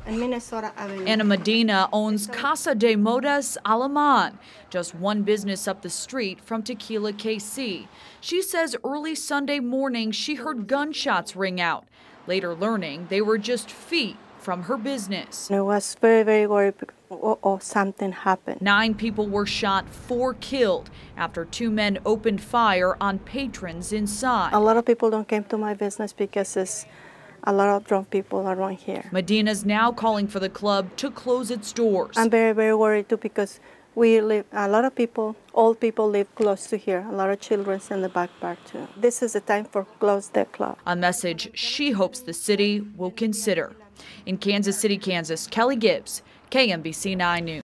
in Minnesota Avenue. Anna Medina owns Casa de Modas Aleman, just one business up the street from Tequila KC. She says early Sunday morning she heard gunshots ring out, later learning they were just feet from her business. I was very, very worried because something happened. 9 people were shot, 4 killed after 2 men opened fire on patrons inside. A lot of people don't come to my business because there's a lot of drunk people around here. Medina's now calling for the club to close its doors. I'm very, very worried too because we live, a lot of people, old people live close to here. A lot of children's in the back part too. This is the time for close the club. A message she hopes the city will consider. In Kansas City, Kansas, Kelly Gibbs, KMBC 9 News.